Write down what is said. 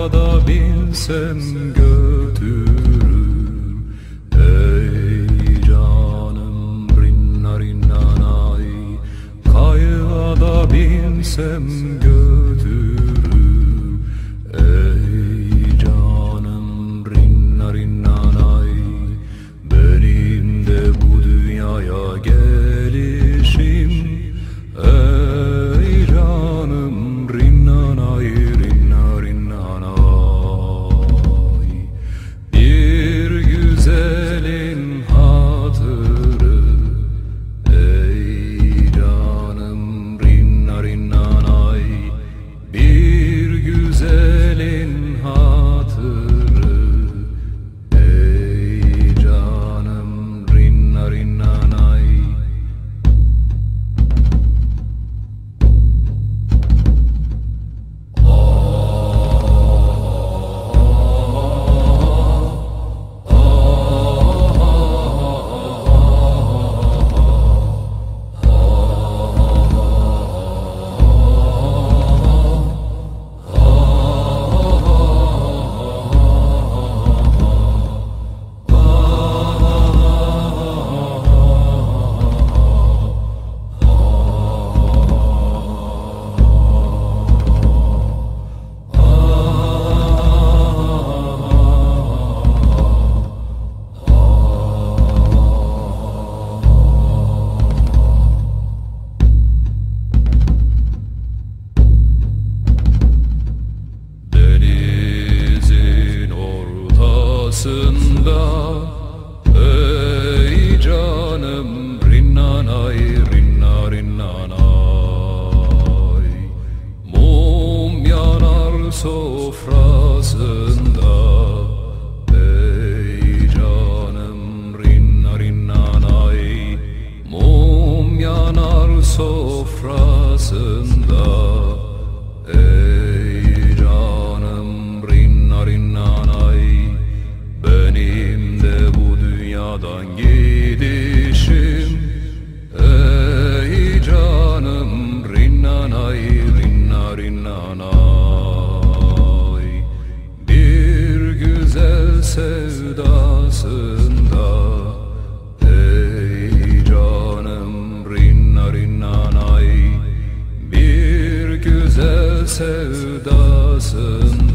da binsem götürür. Ey canım rinna rinna nay, kayığa da binsem götürür. Ey canım rinna rinna nay, benim de bu dünyaya gelişim. Ey canım rinna nay, rinna rinna nay, bir güzelin hatırı. Ey canım rinna rinna nay, bir güzelin hatırı. Ey canım rinna rinna nay. Denizin ortasında, ey canım rinna nay, rinna rinna nay, mum yanar sofrasında. Ey canım rinna rinna nay, mum yanar sofrasında. Ey canım rinna rinna nay, benim de bu dünyadan gidişim. Ey canım rinna nay, rinna rinna nay, bir güzel sevdasında. Ey canım rinna rinna nay, bir güzel sevdasında.